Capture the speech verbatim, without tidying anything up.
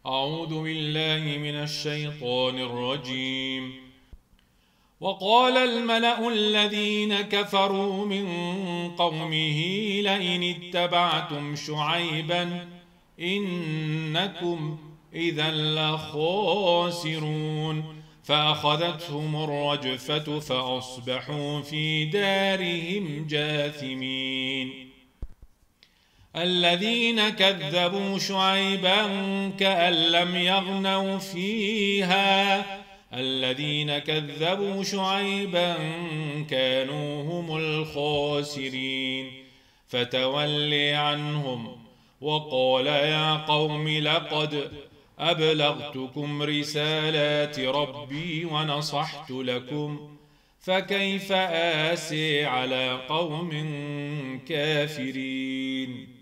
أعوذ بالله من الشيطان الرجيم. وقال الملأ الذين كفروا من قومه لئن اتبعتم شعيبا إنكم إذا لخاسرون فأخذتهم الرجفة فأصبحوا في دارهم جاثمين. الذين كذبوا شعيبا كأن لم يغنوا فيها الذين كذبوا شعيبا كانوا هم الخاسرين فتول عنهم وقال يا قوم لقد أبلغتكم رسالات ربي ونصحت لكم فكيف آسي على قوم كافرين.